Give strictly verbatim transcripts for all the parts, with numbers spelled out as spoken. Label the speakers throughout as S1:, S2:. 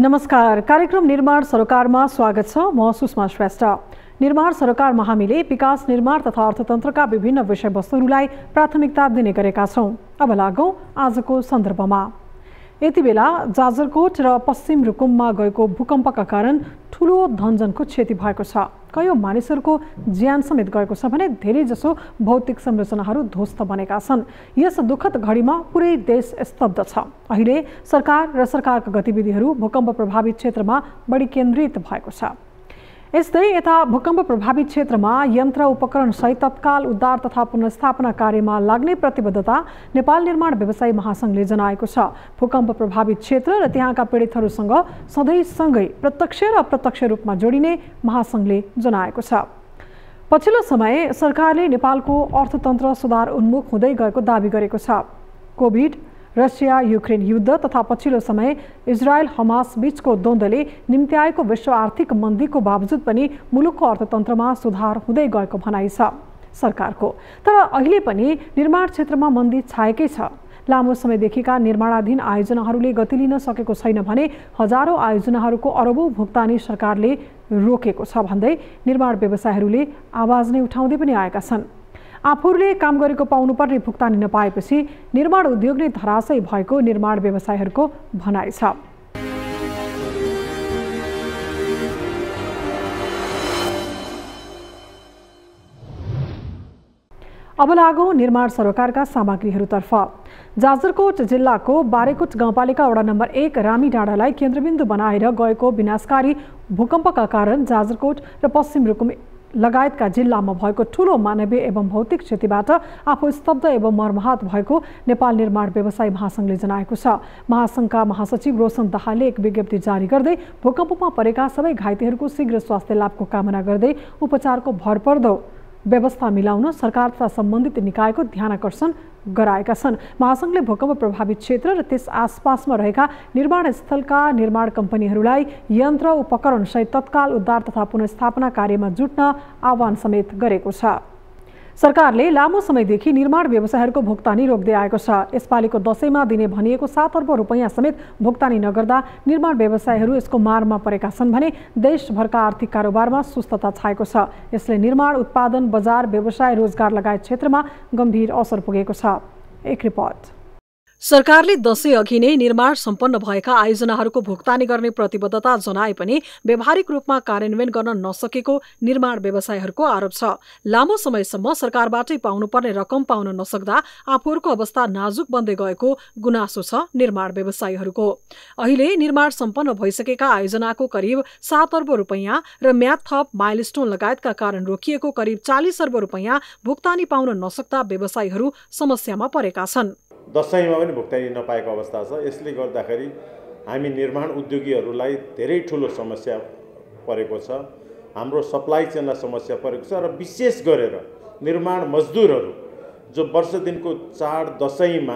S1: नमस्कार, कार्यक्रम निर्माण सरोकारमा स्वागत छ। म सुषमा श्रेष्ठ। निर्माण सरोकारमा हामीले विकास, निर्माण तथा अर्थतन्त्रका विभिन्न विषयवस्तुहरूलाई प्राथमिकता दिने गरेका छौं। अब लागौं आजको सन्दर्भमा। यति बेला जाजरकोट र पश्चिम रुकुममा गएको भूकम्पका कारण ठूलो धनजनको क्षति भएको छ। कयौं मानिसहरूको ज्यान समेत गएको छ भने धेरै जसो भौतिक संरचनाहरू ध्वस्त बनेका छन्। यस दुःखद घडीमा पुरै देश स्तब्ध छ। अहिले सरकार र सरकारका गतिविधिहरू भूकम्प प्रभावित क्षेत्रमा बढी केन्द्रित भएको छ। यस्तै यता भूकम्प प्रभावित क्षेत्रमा यन्त्र उपकरण सहित तत्काल उद्धार तथा पुनर्स्थापना कार्यमा लाग्ने प्रतिबद्धता नेपाल निर्माण व्यवसायी महासंघले जनाएको छ। भूकम्प प्रभावित क्षेत्र र त्यहाँका पीडितहरूसँग सधैँ सँगै प्रत्यक्ष र अप्रत्यक्ष रूपमा जोडिने महासंघले जनाएको छ। पछिल्लो समय सरकारले नेपालको अर्थतन्त्र सुधार उन्मुख हुँदै गएको दावी गरेको छ। कोभिड, रसिया युक्रेन युद्ध तथा पछिल्लो समय इजरायल हमास बीचको द्वन्द्वले निम्ति आएको विश्व आर्थिक मन्दीको बावजुद पनि मुलुकको अर्थतन्त्रमा सुधार हुँदै गएको भनाइ छ सरकारको। तर अहिले पनि निर्माण क्षेत्रमा मन्दी छाएकै छ। लामो समयदेखिका निर्माणाधीन आयोजनाहरूले गति लिन सकेको छैन भने हजारौं आयोजनाहरूको अरबौं भुक्तानी सरकारले रोकेको छ भन्दै निर्माण व्यवसायीहरूले आवाज नै उठाउँदै पनि आएका छन्। आफूहरूले काम गरेको पाउनुपर्ने भुक्तानी नपाएपछि निर्माण उद्योग नै धराशयी भएको निर्माण व्यवसायीहरूको भनाइ छ। अब लागौं निर्माण सरोकारका सामग्रीहरूतर्फ। जाजरकोट जिल्लाको बारेकोट गाउँपालिका वडा नम्बर एक रामी डाँडालाई केन्द्रबिन्दु बनाएर गएको विनाशकारी भूकम्पका कारण जाजरकोट र पश्चिम रुकुम लगायतका जिल्लामा भएको ठूलो मानवीय एवं भौतिक क्षतिबाट आफू स्तब्ध एवं मर्माहत भएको नेपाल निर्माण व्यवसायी महासंघले जनाएको छ। महासंघका महासचिव रोशन दाहालले एक विज्ञप्ति जारी गर्दै भूकम्पमा परेका सबै घाइतेहरूको शीघ्र स्वास्थ्य लाभको कामना गर्दै उपचारको भरपर्दो व्यवस्था मिलाउन सरकार तथा सम्बन्धित निकायको ध्यानकर्षण गराएका छन्। महासंघले भूकम्प प्रभावित क्षेत्र र त्यस आसपासमा रहेका निर्माण स्थलका निर्माण कम्पनीहरूलाई यन्त्र उपकरण सहित तत्काल उद्धार तथा पुनर्स्थापना कार्यमा जुट्न आह्वान समेत गरेको छ। सरकारले लामो समयदेखि निर्माण व्यवसायीहरूको भुक्तानी रोक्दै आएको छ। यसपालिको दशैंमा दिने भनिएको सात अर्ब रुपैयाँ समेत भुक्तानी नगर्दा निर्माण व्यवसायीहरू यसको मारमा परेका छन् भने देशभरका आर्थिक कारोबारमा सुस्तता छाएको छ। यसले निर्माण उत्पादन, बजार, व्यवसाय, रोजगार लगायत क्षेत्रमा गम्भीर असर पुगेको छ। एक रिपोर्ट। सरकारले दशैं अघि नै निर्माण सम्पन्न भएका आयोजनाहरूको भुक्तानी गर्ने प्रतिबद्धता जनाए पनि व्यावहारिक रूपमा कार्यान्वयन गर्न नसकेको निर्माण व्यवसायीहरूको आरोप छ। लामो समयसम्म सरकारबाटै पाउनुपर्ने रकम पाउन नसक्दा आफूहरूको अवस्था नाजुक बन्दै गएको गुनासो छ निर्माण व्यवसायीहरूको। अहिले निर्माण सम्पन्न भइसकेका आयोजनाको करिब सात अर्ब रुपैयाँ र म्याद थप, माइलस्टोन लगायतका कारण रोकिएको करिब चालिस अर्ब रुपैयाँ भुक्तानी पाउन नसक्दा व्यवसायीहरू समस्यामा परेका छन्।
S2: दशैंमा पनि भुक्तानी नपाएको अवस्था छ। यसले गर्दाखेरि हामी निर्माण उद्योगीहरूलाई धेरै ठुलो समस्या परेको छ। हाम्रो सप्लाई चेनलाई समस्या परेको छ र विशेष गरेर निर्माण मजदुरहरू जो वर्ष दिनको चाड दशैंमा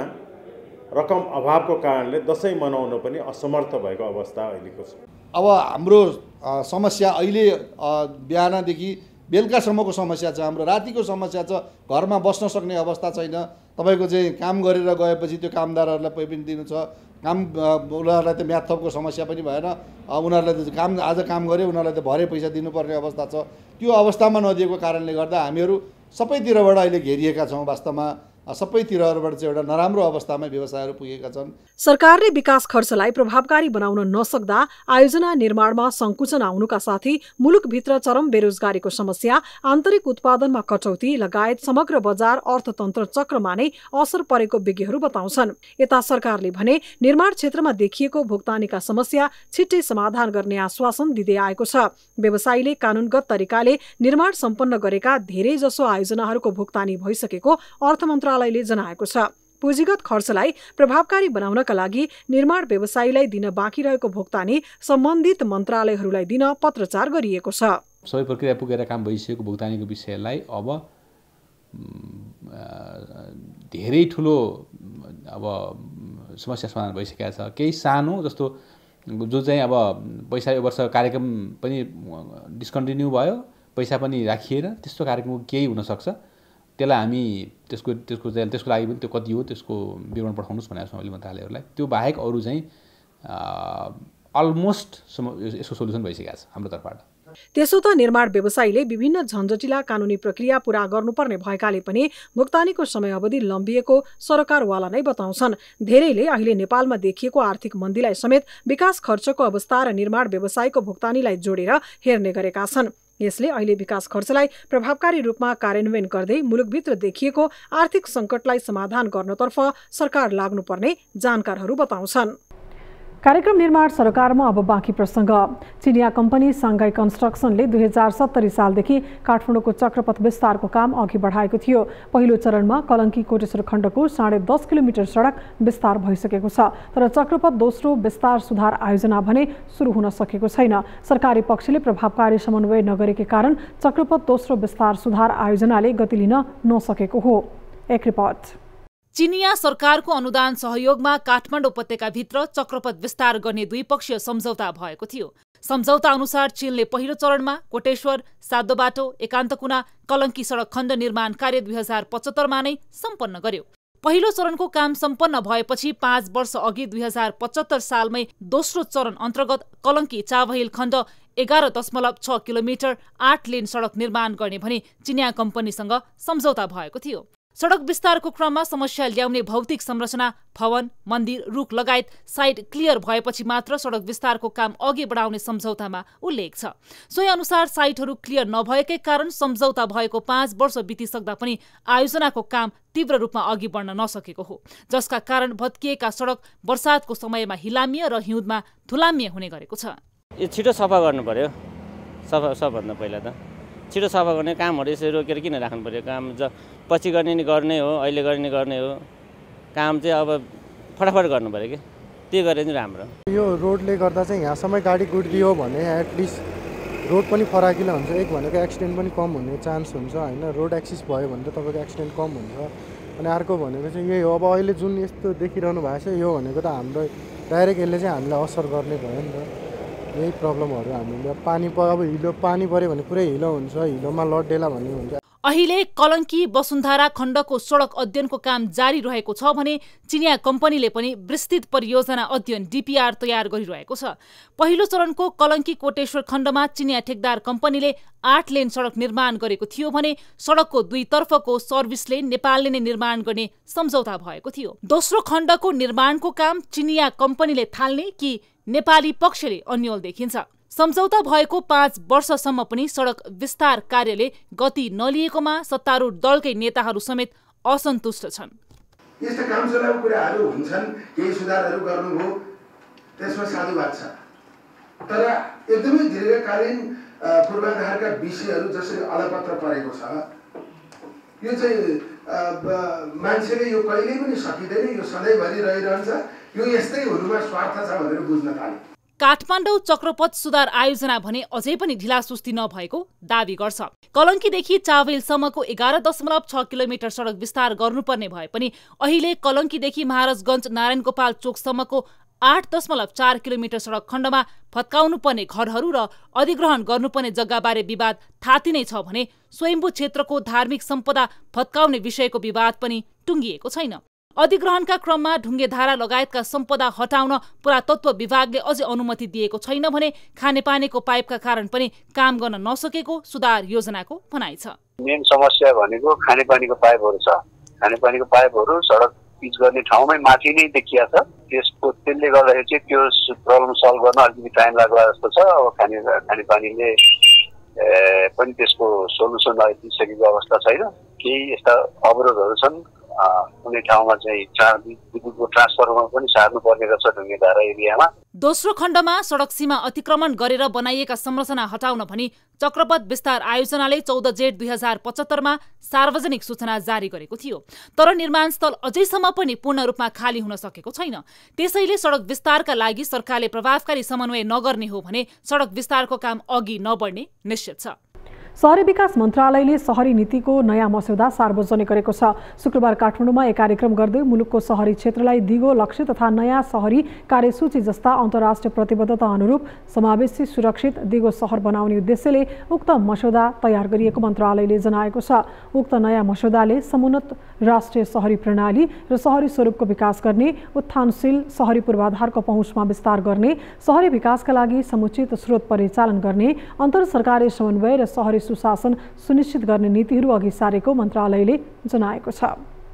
S2: रकम अभावको कारणले दशैं मनाउन पनि असमर्थ भएको अवस्था अहिलेको छ।
S3: अब हाम्रो समस्या अहिले बिहानदेखि बेलुकासम्मको समस्या छ। हाम्रो रातिको समस्या छ। घरमा बस्न सक्ने अवस्था छैन। तपाईको चाहिँ काम गरेर गएपछि त्यो कामदारहरूलाई पैसा पनि दिनु छ। काम उनीहरूलाई त म्याद थपको समस्या पनि भएन। उनीहरूलाई त काम आज काम गरे उनीहरूलाई त भरे पैसा दिनुपर्ने अवस्था छ। त्यो अवस्थामा नदिएको कारणले गर्दा हामीहरू सबैतिरबाट अहिले घेरिएका छौँ। वास्तवमा सबैतिरबाट चाहिँ एउटा नराम्रो अवस्थामा व्यवसायहरू पुगेका छन्।
S1: सरकारले विकास खर्चलाई प्रभावकारी बनाउन नसक्दा आयोजना निर्माणमा संकुचन आउनुका साथै मुलुकभित्र चरम बेरोजगारीको समस्या, आन्तरिक उत्पादनमा कटौती लगायत समग्र बजार अर्थतन्त्र चक्रमा नै असर परेको विज्ञहरू बताउँछन्। यता सरकारले भने निर्माण क्षेत्रमा देखिएको भुक्तानीका समस्या छिट्टै समाधान गर्ने आश्वासन दिँदै आएको छ। व्यवसायीले कानुनगत तरिकाले निर्माण सम्पन्न गरेका धेरै जसो आयोजनाहरूको भुक्तानी भइसकेको अर्थ मन्त्रालयले जनाएको छ। पुँजीगत खर्चलाई प्रभावकारी बनाउनका लागि निर्माण व्यवसायीलाई दिन बाँकी रहेको भुक्तानी सम्बन्धित मन्त्रालयहरूलाई दिन पत्रचार गरिएको छ।
S4: सबै प्रक्रिया पुगेर काम भइसकेको भुक्तानीको विषयलाई अब धेरै ठुलो अब समस्या समाधान भइसकेको छ। केही सानो जस्तो जो चाहिँ अब पैसा यो वर्ष कार्यक्रम पनि डिस्कन्टिन्यू भयो, पैसा पनि राखिएर त्यस्तो कार्यक्रम केही हुनसक्छ। त्यसलाई हामी त्यसको त्यसको त्यसको लागि पनि त्यो कति हो त्यसको विवरण पठाउनुस् भनेको छौँ अहिले मन्त्रालयहरूलाई। त्यो बाहेक अरू चाहिँ अलमोस्ट यसको सोल्युसन भइसकेको छ हाम्रो तर्फबाट।
S1: त्यसो त निर्माण व्यवसायीले विभिन्न झन्झटिला कानुनी प्रक्रिया पूरा गर्नुपर्ने भएकाले पनि भुक्तानीको समयावधि लम्बिएको सरकारवाला नै बताउँछन्। धेरैले अहिले नेपालमा देखिएको आर्थिक मन्दीलाई समेत विकास खर्चको अवस्था र निर्माण व्यवसायको भुक्तानीलाई जोडेर हेर्ने गरेका छन्। यसले अहिले विकास खर्चलाई प्रभावकारी रूपमा कार्यान्वयन गर्दै मुलुकभित्र देखिएको आर्थिक सङ्कटलाई समाधान गर्नतर्फ सरकार लाग्नुपर्ने जानकारहरू बताउँछन्। कार्यक्रम निर्माण सरकारमा अब बाँकी प्रसङ्ग। चिनिया कम्पनी साङ्घाई कन्स्ट्रक्सनले दुई हजार सत्तरी सालदेखि काठमाडौँको चक्रपथ विस्तारको काम अघि बढाएको थियो। पहिलो चरणमा कलङ्की कोटेश्वर खण्डको साढे दस किलोमिटर सडक विस्तार भइसकेको छ, तर चक्रपथ दोस्रो विस्तार सुधार आयोजना भने सुरु हुन सकेको छैन। सरकारी पक्षले प्रभावकारी समन्वय नगरेकै कारण चक्रपथ दोस्रो विस्तार सुधार आयोजनाले गति लिन नसकेको हो। एक रिपोर्ट।
S5: चिनिया सरकारको अनुदान सहयोगमा काठमाडौँ उपत्यकाभित्र चक्रपथ विस्तार गर्ने द्विपक्षीय सम्झौता भएको थियो। सम्झौता अनुसार चीनले पहिलो चरणमा कोटेश्वर, सातो बाटो, एकान्तकुना, कलङ्की सडक खण्ड निर्माण कार्य दुई हजार पचहत्तरमा नै सम्पन्न गर्यो। पहिलो चरणको काम सम्पन्न भएपछि पाँच वर्ष अघि दुई हजार पचहत्तर सालमै दोस्रो चरण अन्तर्गत कलङ्की चावहिल खण्ड एघार दशमलव छ किलोमिटर आठ लेन सडक निर्माण गर्ने भनी चिनिया कम्पनीसँग सम्झौता भएको थियो। सडक विस्तारको क्रममा समस्या ल्याउने भौतिक संरचना, भवन, मन्दिर, रुख लगायत साइट क्लियर भएपछि मात्र सडक विस्तारको काम अघि बढाउने सम्झौतामा उल्लेख छ। सोही अनुसार साइटहरू क्लियर नभएकै कारण सम्झौता भएको पाँच वर्ष बितिसक्दा पनि आयोजनाको काम तीव्र रूपमा अघि बढ्न नसकेको हो, जसका कारण भत्किएका सडक वर्षातको समयमा हिलामिय र हिउँदमा धुलामिय हुने गरेको छ।
S6: यो छिटो सफा गर्नु पर्यो। सफा सबभन्दा पहिला त छिटो सफा गर्ने कामहरू यसरी रोकेर किन राख्नु पर्यो? काम ज पछि गर्ने नि गर्ने हो, अहिले गर्ने गर्ने हो। काम चाहिँ अब फटाफट गर्नु पर्यो कि, त्यो गरे नि राम्रो।
S7: यो रोडले गर्दा चाहिँ यहाँसम्म गाडी गुड्दियो भने एटलिस्ट रोड पनि फराकिलो हुन्छ। एक भनेको एक्सिडेन्ट पनि कम हुने चान्स हुन्छ होइन। रोड एक्सिस भयो भने त तपाईँको एक्सिडेन्ट कम हुन्छ। अनि अर्को भनेको चाहिँ यही हो, अब अहिले जुन यस्तो देखिरहनु भएको छ यो भनेको त हाम्रो डाइरेक्ट यसले चाहिँ हामीलाई असर गर्ने भयो नि त। यही प्रब्लमहरू हामीले पानी प अब हिलो पानी पऱ्यो भने पुरै हिलो हुन्छ, हिलोमा लड्डेला भन्ने हुन्छ।
S5: अहिले कलङ्की वसुन्धरा खण्डको सडक अध्ययनको काम जारी रहेको छ भने चिनिया कम्पनीले पनि विस्तृत परियोजना अध्ययन डिपिआर तयार गरिरहेको छ। पहिलो चरणको कलङ्की कोटेश्वर खण्डमा चिनिया ठेकदार कम्पनीले आठ लेन सडक निर्माण गरेको थियो भने सडकको दुईतर्फको सर्भिस लेन नेपालले नै निर्माण गर्ने सम्झौता भएको थियो। दोस्रो खण्डको निर्माणको काम चिनिया कम्पनीले थाल्ने कि नेपाली पक्षले अन्यल देखिन्छ। सम्झौता भएको पाँच वर्षसम्म पनि सडक विस्तार कार्यले गति नलिएकोमा सत्तारूढ दलकै नेताहरू समेत असन्तुष्ट छन्।
S8: यस्ता काम चलाएको कुराहरू हुन्छन्, केही सुधारहरू गर्नुभयो, त्यसमा साधुवाद छ। तर एकदमै दीर्घकालीन पूर्वाधारका विषयहरू जसरी अलपत्र परेको छ, यो चाहिँ मान्छेले यो कहिल्यै पनि सकिँदैन, यो सधैँभरि रहिरहन्छ, यो यस्तै हुनुमा स्वार्थ छ भनेर बुझ्न थाले।
S5: काठमाडौँ चक्रपथ सुधार आयोजना भने अझै पनि ढिलासुस्ती नभएको दावी गर्छ। कलङ्कीदेखि चावहिलसम्मको एघार दशमलव छ किलोमिटर सडक विस्तार गर्नुपर्ने भए पनि अहिले कलङ्कीदेखि महाराजगञ्ज नारायणगोपाल चोकसम्मको आठ दशमलव चार किलोमिटर सडक खण्डमा फत्काउनु पर्ने घरहरू र अधिग्रहण गर्नुपर्ने जग्गाबारे विवाद थाती नै छ भने स्वयम्भू क्षेत्रको धार्मिक सम्पदा फत्काउने विषयको विवाद पनि टुङ्गिएको छैन। अधिग्रहणका क्रममा ढुङ्गेधारा लगायतका सम्पदा हटाउन पुरातत्व विभागले अझै अनुमति दिएको छैन भने खानेपानीको पाइपका कारण पनि काम गर्न नसकेको सुधार योजनाको भनाइ छ।
S9: मेन समस्या भनेको खानेपानीको पाइपहरू छ। खानेपानीको पाइपहरू सडक पिच गर्ने ठाउँमै माथि नै देखिया छ। त्यसको त्यसले गर्दाखेरि चाहिँ त्यो प्रब्लम सल्भ गर्न अलिकति टाइम लाग्ला जस्तो छ। अब खाने खानेपानीले पनि त्यसको सोल्युसन अहिले दिइसकेको अवस्था छैन। केही यस्ता अवरोधहरू छन्। कुनै ठाउँमा चाहिँ विद्युतको ट्रान्सफर्मर पनि सार्नु पर्ने रहेछ ढुङ्गेधारा एरियामा।
S5: दोस्रो खण्डमा सडक सीमा अतिक्रमण गरेर बनाइएका संरचना हटाउन भनी चक्रपथ विस्तार आयोजनाले चौध जेठ दुई हजार पचहत्तरमा सार्वजनिक सूचना जारी गरेको थियो। तर निर्माण स्थल अझैसम्म पनि पूर्ण रूपमा खाली हुन सकेको छैन। त्यसैले सडक विस्तारका लागि सरकारले प्रभावकारी समन्वय नगर्ने हो भने सडक विस्तारको काम अघि नबढ्ने निश्चित छ।
S1: शहरी विकास मन्त्रालयले शहरी नीतिको नयाँ मस्यौदा सार्वजनिक गरेको छ। शुक्रबार काठमाडौँमा एक कार्यक्रम गर्दै मुलुकको शहरी क्षेत्रलाई दिगो लक्ष्य तथा नयाँ शहरी कार्यसूची जस्ता अन्तर्राष्ट्रिय प्रतिबद्धता अनुरूप समावेशी सुरक्षित दिगो शहर बनाउने उद्देश्यले उक्त मस्यौदा तयार गरिएको मन्त्रालयले जनाएको छ। उक्त नयाँ मस्यौदाले समुन्नत राष्ट्रिय शहरी प्रणाली र शहरी स्वरूपको विकास गर्ने, उत्थानशील शहरी पूर्वाधारको पहुँचमा विस्तार गर्ने, शहरी विकासका लागि समुचित स्रोत परिचालन गर्ने, अन्तर सरकारी समन्वय र शहरी सुशासन सुनिश्चित गर्ने नीतिहरू अघि सारेको मन्त्रालयले जनाएको छ।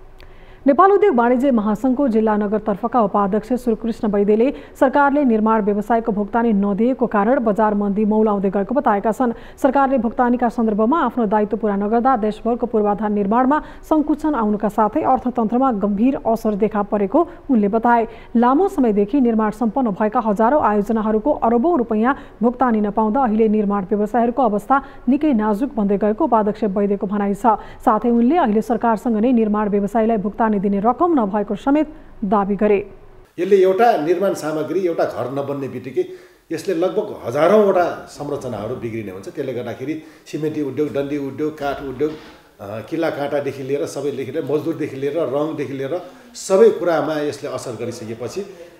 S1: नेपाल उद्योग वाणिज्य महासंघको जिल्ला नगरतर्फका उपाध्यक्ष सुकृष्ण वैद्यले सरकारले निर्माण व्यवसायको भुक्तानी नदिएको कारण बजार मन्दी मौलाउँदै गएको बताएका छन्। सरकारले भुक्तानीका सन्दर्भमा आफ्नो दायित्व पूरा नगर्दा देशभरको पूर्वाधार निर्माणमा सङ्कुचन आउनुका साथै अर्थतन्त्रमा गम्भीर असर देखा परेको उनले बताए। लामो समयदेखि निर्माण सम्पन्न भएका हजारौं आयोजनाहरूको अरबौं रुपैयाँ भुक्तानी नपाउँदा अहिले निर्माण व्यवसायहरूको अवस्था निकै नाजुक बन्दै गएको उपाध्यक्ष वैद्यको भनाइ छ। साथै उनले अहिले सरकारसँग नै निर्माण व्यवसायलाई भुक्तानी दिने रकम नभएको समेत दाबी गरे।
S10: यसले एउटा निर्माण सामग्री एउटा घर नबन्ने बित्तिकै यसले लगभग हजारौँवटा संरचनाहरू बिग्रिने हुन्छ। त्यसले गर्दाखेरि सिमेन्टी उद्योग, डन्डी उद्योग, काठ उद्योग, किल्ला काँटादेखि लिएर सबैदेखि लिएर मजदुरदेखि लिएर रङदेखि लिएर सबै कुरामा यसले असर गरिसकेपछि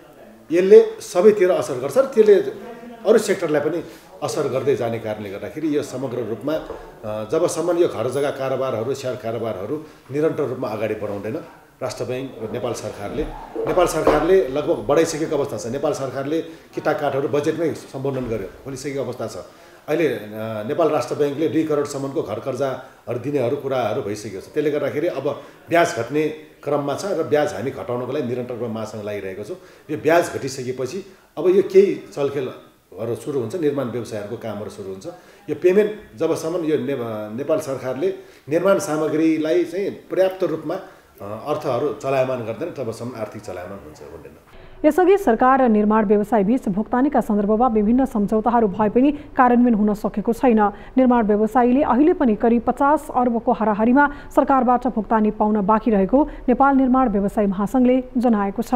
S10: यसले सबैतिर असर गर्छ र त्यसले अरू सेक्टरलाई पनि असर गर्दै जाने कारणले गर्दाखेरि यो समग्र रूपमा जबसम्म यो घर जग्गा कारोबारहरू, सेयर कारोबारहरू निरन्तर रूपमा अगाडि बढाउँदैन राष्ट्र ब्याङ्क र नेपाल सरकारले नेपाल सरकारले लगभग बढाइसकेको अवस्था छ। नेपाल सरकारले किता काठहरू बजेटमै सम्बोधन गर्यो खोलिसकेको अवस्था छ। अहिले नेपाल राष्ट्र ब्याङ्कले दुई करोडसम्मको घर कर्जाहरू दिनेहरू कुराहरू भइसकेको छ। त्यसले गर्दाखेरि अब ब्याज घट्ने क्रममा छ र ब्याज हामी घटाउनको लागि निरन्तर रूपमा मासँग लागिरहेको छौँ। यो ब्याज घटिसकेपछि अब यो केही चलखेलहरू सुरु हुन्छ, निर्माण व्यवसायहरूको कामहरू सुरु हुन्छ। यो पेमेन्ट जबसम्म यो नेपाल सरकारले निर्माण सामग्रीलाई चाहिँ पर्याप्त रूपमा अर्थहरू चलायमान गर्दैन तबसम्म आर्थिक चलायमान हुन्छ हुँदैन।
S1: यसअघि सरकार र निर्माण व्यवसाय बीच भुक्तानीका सन्दर्भमा विभिन्न सम्झौताहरू भए पनि कार्यान्वयन हुन सकेको छैन। निर्माण व्यवसायीले अहिले पनि करिब पचास अर्बको हाराहारीमा सरकारबाट भुक्तानी पाउन बाँकी रहेको नेपाल निर्माण व्यवसाय महासंघले जनाएको छ।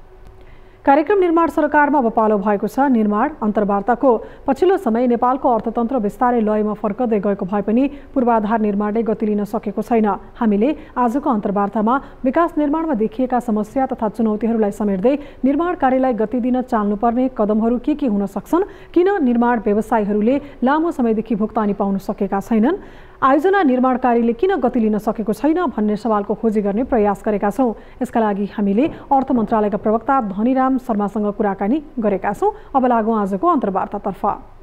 S1: कार्यक्रम निर्माण सरोकारमा अब पालो भएको छ निर्माण अन्तर्वार्ताको। पछिल्लो समय नेपालको अर्थतन्त्र बिस्तारै लयमा फर्कदै गएको भए पनि पूर्वाधार निर्माणले गति लिन सकेको छैन। हामीले आजको अन्तर्वार्तामा विकास निर्माणमा देखिएका समस्या तथा चुनौतीहरूलाई समेट्दै निर्माण कार्यलाई गति दिन चाल्नुपर्ने कदमहरू के के हुन सक्छन्, किन निर्माण व्यवसायीहरूले लामो समयदेखि भुक्तानी पाउन सकेका छैनन्, आयोजना निर्माण कार्यले किन गति लिन सकेको छैन भन्ने सवालको खोजी गर्ने प्रयास गरेका छौँ। यसका लागि हामीले अर्थ मन्त्रालयका प्रवक्ता धनीराम शर्मासँग कुराकानी गरेका छौँ। अब लागौँ आजको अन्तर्वार्तातर्फ।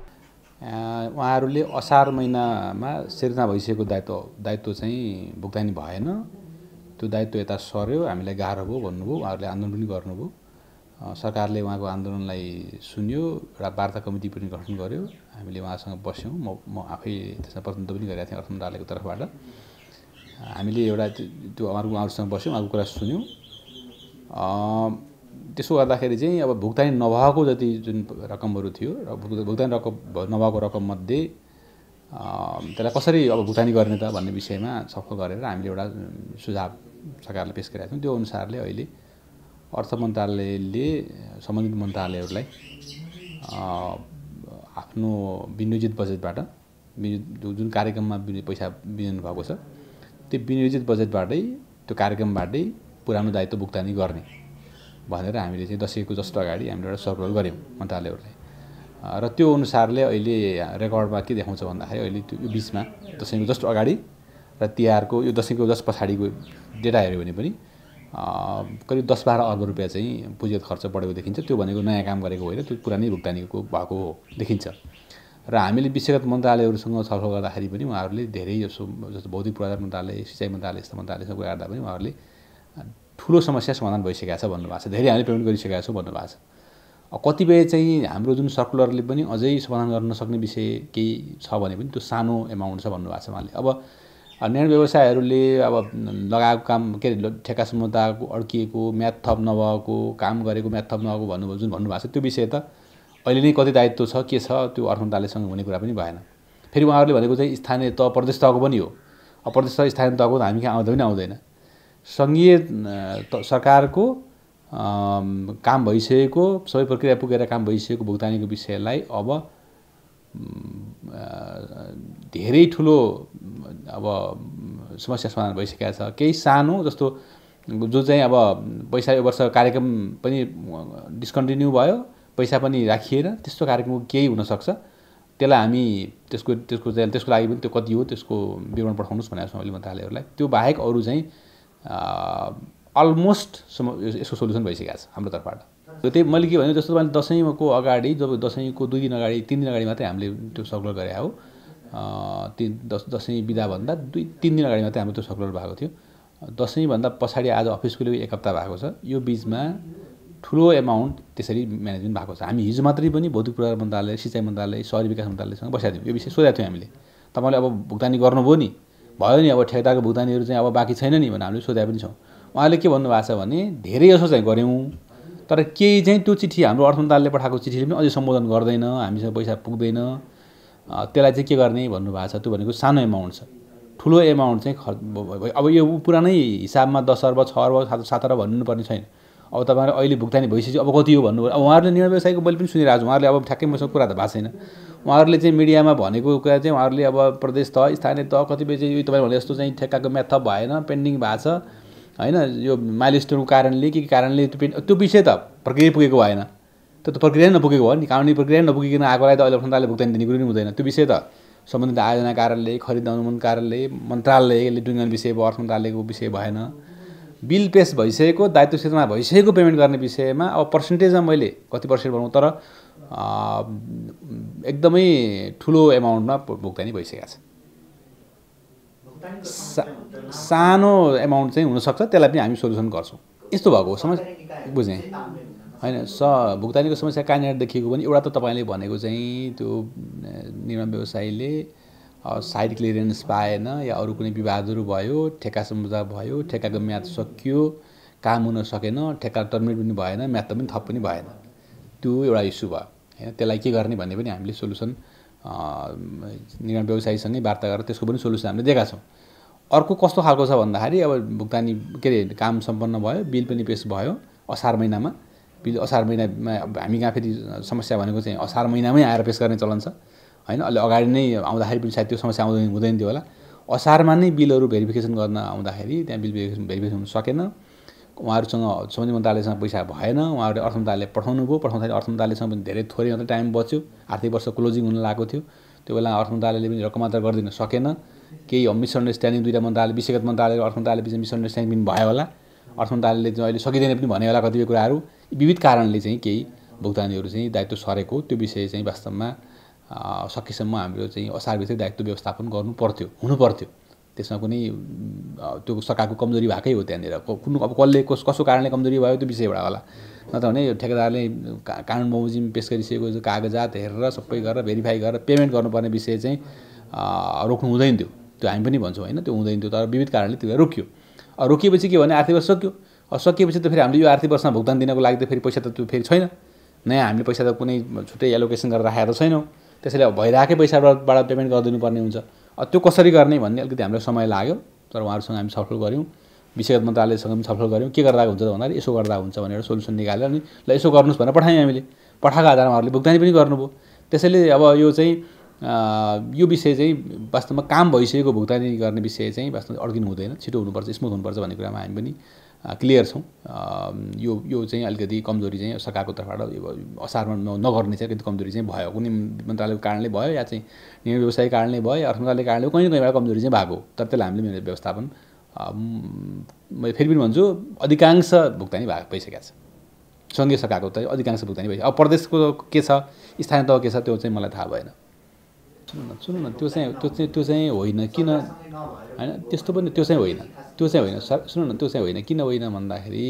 S4: उहाँहरूले असार महिनामा सिर्जना भइसकेको दायित्व दायित्व चाहिँ भुक्तानी भएन। त्यो दायित्व यता सर्यो, हामीलाई गाह्रो भयो भन्नुभयो, उहाँहरूले आन्दोलन पनि गर्नुभयो। सरकारले उहाँको आन्दोलनलाई सुन्यो, एउटा वार्ता कमिटी पनि गठन गर्यो। हामीले उहाँसँग बस्यौँ, म म आफै त्यसमा प्रतिनिधित्व पनि गरेका थिएँ अर्थ मन्त्रालयको तर्फबाट। हामीले एउटा त्यो उहाँहरूको उहाँहरूसँग बस्यौँ, उहाँको कुरा सुन्यौँ। त्यसो गर्दाखेरि चाहिँ अब भुक्तानी नभएको जति जुन रकमहरू थियो र भुक्तानी रकम नभएको रकममध्ये त्यसलाई कसरी अब भुक्तानी गर्ने त भन्ने विषयमा छलफल गरेर हामीले एउटा सुझाव सरकारले पेश गरेका थियौँ। त्यो अनुसारले अहिले अर्थ मन्त्रालयले सम्बन्धित मन्त्रालयहरूलाई आफ्नो विनियोजित बजेटबाट जुन कार्यक्रममा पैसा विनियोजन भएको छ त्यो विनियोजित बजेटबाटै त्यो कार्यक्रमबाटै पुरानो दायित्व भुक्तानी गर्ने भनेर हामीले चाहिँ दसैँको जस्तो अगाडि हामीले एउटा सर्कुलर गऱ्यौँ मन्त्रालयहरूलाई। र त्यो अनुसारले अहिले रेकर्डमा के देखाउँछ भन्दाखेरि अहिले त्यो यो बिचमा दसैँको जस्तो अगाडि र तिहारको यो दसैँको जस्ट पछाडिको डेटा हेऱ्यो भने पनि करिब दस बाह्र अर्ब रुपियाँ चाहिँ पुँजीगत खर्च बढेको देखिन्छ। त्यो भनेको नयाँ काम गरेको होइन, त्यो पुरानै भुक्तानीको भएको हो देखिन्छ। र हामीले विषयगत मन्त्रालयहरूसँग छलफल गर्दाखेरि पनि उहाँहरूले धेरै जसो जस्तो भौतिक पूर्वाधार मन्त्रालय, सिँचाइ मन्त्रालय जस्तो मन्त्रालयसँग कुरा गर्दा पनि उहाँहरूले ठुलो समस्या समाधान भइसकेको छ भन्नुभएको छ, धेरै हामीले पेमेन्ट गरिसकेका छौँ भन्नुभएको छ। कतिपय चाहिँ हाम्रो जुन सर्कुलरले पनि अझै समाधान गर्न सक्ने विषय केही छ भने पनि त्यो सानो एमाउन्ट छ भन्नुभएको छ उहाँले। अब निर्माण व्यवसायहरूले अब लगाएको काम के अरे ठेक्का सम्झौताको अड्किएको, म्याद थप नभएको, काम गरेको म्याद थप नभएको भन्नुभयो जुन भन्नुभएको छ त्यो विषय त अहिले नै कति दायित्व छ के छ त्यो अर्थ मन्त्रालयसँग हुने कुरा पनि भएन। फेरि उहाँहरूले भनेको चाहिँ स्थानीय तह प्रदेश तहको पनि हो। अब प्रदेश तह स्थानीय तहको त हामी कहाँ आउँदा पनि आउँदैन। सङ्घीय सरकारको काम भइसकेको सबै प्रक्रिया पुगेर काम भइसकेको भुक्तानीको विषयलाई अब धेरै ठुलो अब समस्या समाधान भइसकेको छ। केही सानो जस्तो जो चाहिँ अब पैसा यो वर्ष कार्यक्रम पनि डिस्कन्टिन्यू भयो, पैसा पनि राखिएन, त्यस्तो कार्यक्रम केही हुनसक्छ। त्यसलाई हामी त्यसको त्यसको चाहिँ त्यसको लागि पनि त्यो कति हो त्यसको विवरण पठाउनुहोस् भनेको छौँ अहिले मन्त्रालयहरूलाई। त्यो बाहेक अरू चाहिँ अलमोस्ट यसको सोल्युसन भइसकेको छ हाम्रो तर्फबाट। त्यही मैले के भने जस्तो तपाईँले दसैँको अगाडि जब दसैँको दुई दिन अगाडि तिन दिन अगाडि मात्रै हामीले त्यो सर्कुलर गरे हो। तिन दस दसैँ बिदाभन्दा दुई तिन दिन अगाडि मात्रै हाम्रो त्यो सर्कुलर भएको थियो। दसैँभन्दा पछाडि आज अफिसको लागि एक हप्ता भएको छ। यो बिचमा ठुलो एमाउन्ट त्यसरी म्यानेजमेन्ट भएको छ। हामी हिजो मात्रै पनि भौतिक पूर्वाधार मन्त्रालय, सिँचाइ मन्त्रालय, शहरी विकास मन्त्रालयसँग बसेका थियौँ। यो विषय सोधेका थियौँ हामीले। तपाईँले अब भुक्तानी गर्नुभयो नि, भयो नि, अब ठेकेदारको भुक्तानीहरू चाहिँ अब बाँकी छैन नि भनेर हामीले सोधेका पनि छौँ। उहाँले के भन्नुभएको छ भने धेरै जसो चाहिँ गऱ्यौँ, तर केही चाहिँ त्यो चिठी हाम्रो अर्थ मन्त्रालयले पठाएको चिठीले पनि अझै सम्बोधन गर्दैन, हामीसँग पैसा पुग्दैन, त्यसलाई चाहिँ के गर्ने भन्नुभएको छ। त्यो भनेको सानो एमाउन्ट छ। ठुलो एमाउन्ट चाहिँ खर्च अब यो पुरानै हिसाबमा दस अर्ब छ अर्ब सात सात अर्ब भन्नुपर्ने छैन। अब तपाईँहरू अहिले भुक्तानी भइसक्यो अब कति हो भन्नु। अब उहाँहरूले निर्णय व्यवसायको मैले पनि सुनिरहेको छु। उहाँहरूले अब ठ्याक्कै मसँग कुरा त भएको छैन। उहाँहरूले चाहिँ मिडियामा भनेको कुरा चाहिँ उहाँहरूले अब प्रदेश तह, स्थानीय तह कतिपय चाहिँ यो तपाईँले भने जस्तो चाहिँ ठेक्काको म्याथ थप भएन, पेन्डिङ भएको छ होइन, यो माइलस्टोनको कारणले के के कारणले त्यो त्यो विषय त प्रक्रिया पुगेको भएन। त्यो त प्रक्रिया नपुगेको हो नि, कानुनी प्रक्रिया नपुगिकन आएकोलाई त अहिले मन्त्रालयले भुक्तानी दिने कुरो नि हुँदैन। त्यो विषय त सम्बन्धित आयोजना कार्यालय, खरिद अनुमोदन कार्यालय, मन्त्रालयले टुङ्गने विषय भयो, अर्थ मन्त्रालयको विषय भएन। बिल पेस भइसकेको, दायित्व क्षेत्रमा भइसकेको पेमेन्ट गर्ने विषयमा अब पर्सेन्टेजमा मैले कति पर्सेन्ट भनौँ, तर एकदमै ठुलो एमाउन्टमा भुक्तानी भइसकेको छ। सा सानो एमाउन्ट चाहिँ हुनसक्छ, त्यसलाई पनि हामी सोल्युसन गर्छौँ। यस्तो भएको समस्या बुझेँ होइन। स भुक्तानीको समस्या कहाँनिर देखिएको पनि एउटा त तपाईँले भनेको चाहिँ त्यो निर्माण व्यवसायीले साइड क्लियरेन्स पाएन या अरू कुनै विवादहरू भयो, ठेक्का सम्झौता भयो, ठेक्काको म्याद सकियो, काम हुन सकेन, ठेक्का टर्मिनेट पनि भएन, म्याद पनि थप पनि भएन। त्यो एउटा इस्यु भयो होइन। त्यसलाई के गर्ने भन्ने पनि हामीले सोल्युसन निर्माण व्यवसायीसँगै वार्ता गरेर त्यसको पनि सोल्युसन हामीले दिएका छौँ। अर्को कस्तो खालको छ भन्दाखेरि अब भुक्तानी के अरे काम सम्पन्न भयो, बिल पनि पेस भयो असार महिनामा। बिल असार महिनामा हामी कहाँ फेरि समस्या भनेको चाहिँ असार महिनामै आएर पेस गर्ने चलन छ होइन। अहिले अगाडि नै आउँदाखेरि पनि सायद त्यो समस्या आउँदैन हुँदैन थियो होला। असारमा नै बिलहरू भेरिफिकेसन गर्न आउँदाखेरि त्यहाँ बिल भेरिफिकेसन भेरिफिकेसन हुन सकेन। उहाँहरूसँग सम्बन्धित मन्त्रालयसँग पैसा भएन, उहाँहरूले अर्थ मन्त्रालयले पठाउनु भयो। पठाउँदाखेरि अर्थ मन्त्रालयसँग पनि धेरै थोरै मात्रै टाइम बच्यो, आर्थिक वर्ष क्लोजिङ हुन लागेको थियो। त्यो बेला अर्थ मन्त्रालयले पनि रकम मात्र गरिदिन सकेन। केही मिसअन्डरस्ट्यान्डिङ दुईवटा मन्त्रालय, विषयगत मन्त्रालय र अर्थ मन्त्रालय बिच मिसअन्डरस्ट्यान्डिङ पनि भयो होला। अर्थ मन्त्रालयले चाहिँ अहिले सकिँदैन पनि भन्यो होला कतिपय कुराहरू। विविध कारणले चाहिँ केही भुक्तानीहरू चाहिँ दायित्व सरेको, त्यो विषय चाहिँ वास्तवमा सकेसम्म हाम्रो चाहिँ असारभित्रै दायित्व व्यवस्थापन गर्नु पर्थ्यो, हुनु पर्थ्यो। त्यसमा कुनै त्यो सरकारको कमजोरी भएकै हो त्यहाँनिर। कुन अब कसले कस कसो कारणले कमजोरी भयो त्यो विषयबाट होला। नत्र भने ठेकेदारले कानुन बमोजिम पेस गरिसकेको कागजात हेरेर सबै गरेर भेरिफाई गरेर पेमेन्ट गर्नुपर्ने विषय चाहिँ रोक्नु हुँदैन थियो। त्यो हामी पनि भन्छौँ होइन, त्यो हुँदैन थियो। तर विविध कारणले त्यो रोकियो। रोकिएपछि के भने आर्थिक वर्ष सक्यो। सकिएपछि त फेरि हामीले यो आर्थिक वर्षमा भुक्तान दिनको लागि त फेरि पैसा त त्यो फेरि छैन। नयाँ हामीले पैसा त कुनै छुट्टै एलोकेसन गरेर राखेको त छैनौँ। त्यसैले अब भइरहेकै पैसाबाट पेमेन्ट गरिदिनु पर्ने हुन्छ। त्यो कसरी गर्ने भन्ने अलिकति हामीलाई समय लाग्यो। तर उहाँहरूसँग हामी छलफल गऱ्यौँ, विषयगत मन्त्रालयसँग पनि छलफल गऱ्यौँ। के गर्दा हुन्छ त भन्दाखेरि यसो गर्दा हुन्छ भनेर सोल्युसन निकालेर अनि ल यसो गर्नुहोस् भनेर पठायौँ हामीले। पठाएको आधारमा उहाँहरूले भुक्तानी पनि गर्नुभयो। त्यसैले अब यो चाहिँ यो विषय चाहिँ वास्तवमा काम भइसकेको भुक्तानी गर्ने विषय चाहिँ वास्तवमा अड्किनु हुँदैन, छिटो हुनुपर्छ, स्मुथ हुनुपर्छ भन्ने कुरामा हामी पनि क्लियर छौँ। यो यो चाहिँ अलिकति कमजोरी चाहिँ सरकारको तर्फबाट असारमा नगर्ने चाहिँ अलिकति कमजोरी चाहिँ भयो। कुनै मन्त्रालयको कारणले भयो या चाहिँ निर्णय व्यवसायको कारणले भयो या अर्थ मन्त्रालयको कारणले कहीँ न कहीँबाट कमजोरी चाहिँ भएको। तर त्यसलाई हामीले व्यवस्थापन मैले फेरि पनि भन्छु अधिकांश भुक्तानी भएको भइसकेको छ। सङ्घीय सरकारको त अधिकांश भुक्तानी भइसक्यो। अब प्रदेशको के छ, स्थानीय तह के छ, त्यो चाहिँ मलाई थाहा भएन। सुन्नु न सुन्नु न त्यो चाहिँ त्यो चाहिँ त्यो चाहिँ होइन किन होइन, त्यस्तो पनि त्यो चाहिँ होइन, त्यो चाहिँ होइन सर सुन्नु न, त्यो चाहिँ होइन। किन होइन भन्दाखेरि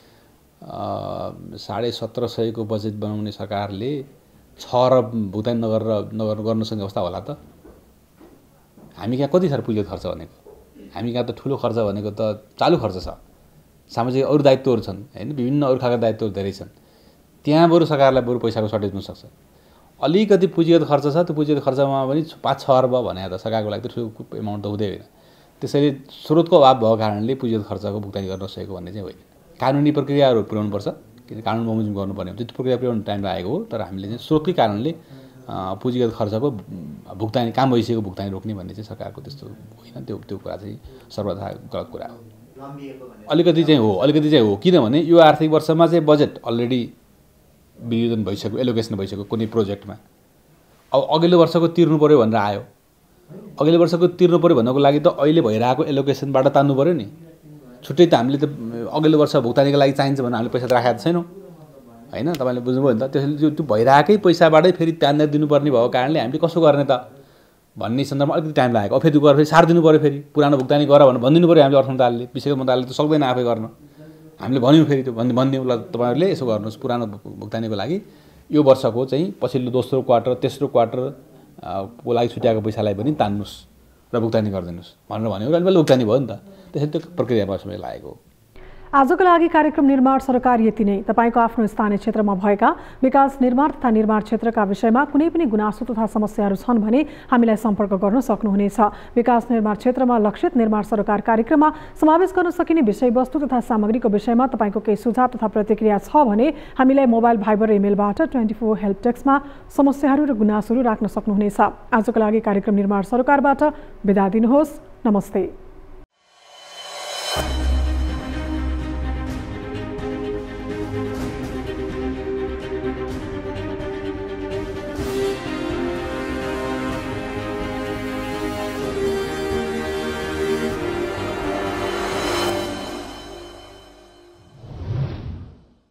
S4: साढे सत्र सयको बजेट बनाउने सरकारले छ अरब भुक्तानी नगरेर नगर गर्न सक्ने अवस्था होला त। हामी कहाँ कति साह्रो पुगेको खर्च भनेको, हामी कहाँ त ठुलो खर्च भनेको त चालु खर्च छ, सामाजिक अरू दायित्वहरू छन् होइन, विभिन्न अरू खालका दायित्वहरू धेरै छन्। त्यहाँ बरु सरकारलाई बरु पैसाको सर्टेज हुनसक्छ। अलिकति पुँजीगत खर्च छ, त्यो पुँजीगत खर्चमा पनि पाँच छ अर्ब भने त सरकारको लागि त ठुलो एमाउन्ट त हुँदै होइन। त्यसैले स्रोतको अभाव भएको कारणले पुँजीगत खर्चको भुक्तानी गर्न सकेको भन्ने चाहिँ होइन। कानुनी प्रक्रियाहरू पुर्याउनुपर्छ, किन कानुन बमोजिम गर्नुपर्ने हुन्छ, त्यो प्रक्रिया पुर्याउनु टाइम लागेको हो। तर हामीले चाहिँ स्रोतकै कारणले पुँजीगत खर्चको भुक्तानी काम भइसकेको भुक्तानी रोक्ने भन्ने चाहिँ सरकारको त्यस्तो होइन। त्यो त्यो कुरा चाहिँ सर्वथा गलत कुरा हो। अलिकति चाहिँ हो अलिकति चाहिँ हो किनभने यो आर्थिक वर्षमा चाहिँ बजेट अलरेडी विनियोजन भइसक्यो, एलोकेसन भइसक्यो कुनै प्रोजेक्टमा। अब अघिल्लो वर्षको तिर्नु पऱ्यो भनेर आयो। अघिल्लो वर्षको तिर्नु पऱ्यो भन्नको लागि त अहिले भइरहेको एलोकेसनबाट तान्नु पऱ्यो नि। छुट्टै त हामीले त अघिल्लो वर्ष भुक्तानीको लागि चाहिन्छ भने हामीले पैसा त राखेका छैनौँ होइन। तपाईँले बुझ्नुभयो नि त। त्यसैले त्यो भइरहेकै पैसाबाटै फेरि तान्दै दिनुपर्ने भएको कारणले हामीले कसो गर्ने त भन्ने सन्दर्भमा अलिकति टाइम लागेको। अब फेरि गएर फेरि सार दिनु पऱ्यो, फेरि पुरानो भुक्तानी गर भनेर भनिदिनु पऱ्यो हामीले। अर्थ मन्त्रालयले विषयको मन्त्रालयले त सक्दैन आफै गर्न। हामीले भन्यौँ फेरि त्यो भन् भनिदिउँ ल तपाईँहरूले यसो गर्नुहोस् पुरानो भुक्तानीको लागि यो वर्षको चाहिँ पछिल्लो दोस्रो क्वार्टर तेस्रो क्वार्टर को लागि छुट्याएको पैसालाई पनि तान्नुहोस् र भुक्तानी गरिदिनुहोस् भनेर भन्यो। र अहिले भुक्तानी भयो नि त। त्यसैले त्यो प्रक्रियामा समय लागेको हो।
S1: आजको लागि कार्यक्रम निर्माण सरकार यति नै। तपाईँको आफ्नो स्थानीय क्षेत्रमा भएका विकास निर्माण तथा निर्माण क्षेत्रका विषयमा कुनै पनि गुनासो तथा समस्याहरू छन् भने हामीलाई सम्पर्क गर्न सक्नुहुनेछ। विकास निर्माण क्षेत्रमा लक्षित निर्माण सरकार कार्यक्रममा समावेश गर्न सकिने विषयवस्तु तथा सामग्रीको विषयमा तपाईँको केही सुझाव तथा प्रतिक्रिया छ भने हामीलाई मोबाइल भाइबर इमेलबाट ट्वेन्टी फोर हेल्प डेस्कमा समस्याहरू र गुनासोहरू राख्न सक्नुहुनेछ। आजको लागि कार्यक्रम निर्माण सरकारबाट बिदा दिनुहोस्। नमस्ते।